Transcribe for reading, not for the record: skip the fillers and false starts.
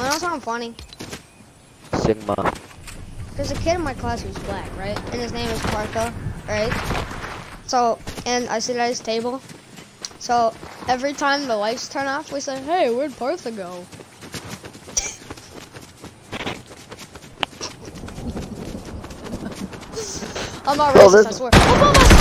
Well, that sounds funny. Sigma. There's a kid in my class who's black, right? And his name is Parka, right? So, and I sit at his table. So, every time the lights turn off, we say, hey, where'd Partha go? I'm not racist, I swear. Oh,